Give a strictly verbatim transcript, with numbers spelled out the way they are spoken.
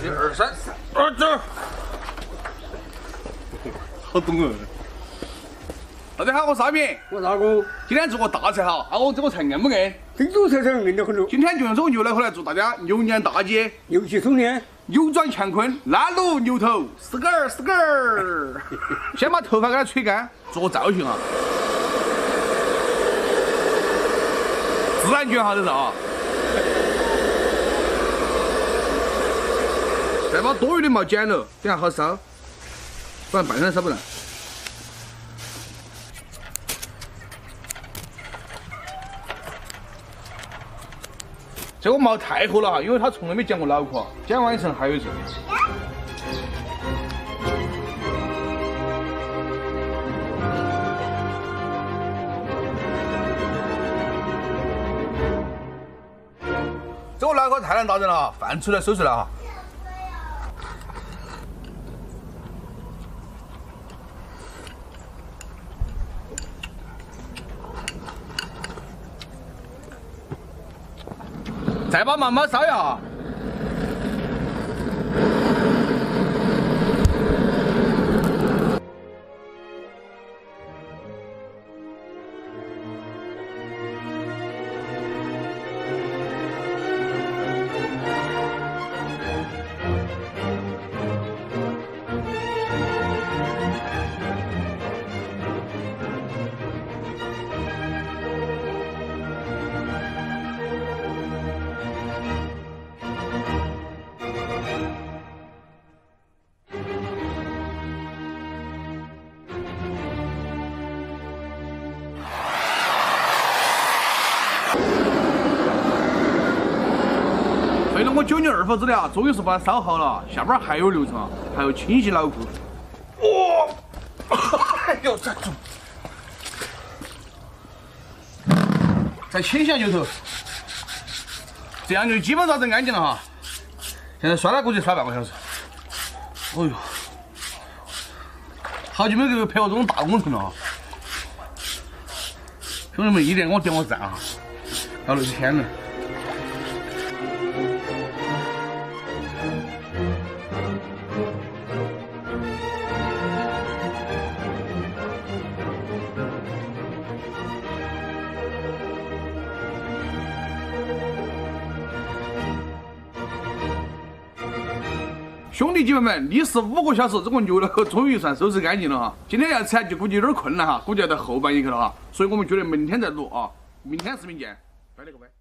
一二三，啊走！好懂哦。大家好，我是阿明， 我大哥， 今天做个大菜哈，啊，我这个菜硬不硬？ 这种菜才硬得很喽。 今天就用这个牛奶盒来祝大家牛年大吉， 牛气冲天， 扭转乾坤，拉卤牛头，是个儿是个儿。先把头发给它吹干，做个造型啊，自然卷哈这是啊。再把多余的毛剪了，等下好烧，不然半天烧不烂。 这个毛太厚了哈，因为他从来没剪过脑壳，剪完一层还有一层。这个脑壳太难打人了哈，饭出来收出来哈。再把慢慢烧一下。费了我九牛二虎之力啊，终于是把它烧好了。下边还有流程啊，还要清洗脑壳。哦，哎呦，站住！再清洗下牛头，这样就基本上是安静了哈。现在刷它估计刷半个小时。哦呦，好久没给拍过这种大工程了啊！兄弟们一定给我点个赞啊！要六天了。 兄弟姐妹们，历时五个小时，这个牛肉终于算收拾干净了哈。今天要吃就估计有点困难哈，估计要到后半夜去了哈。所以我们决定明天再录啊，明天视频见，拜了个拜。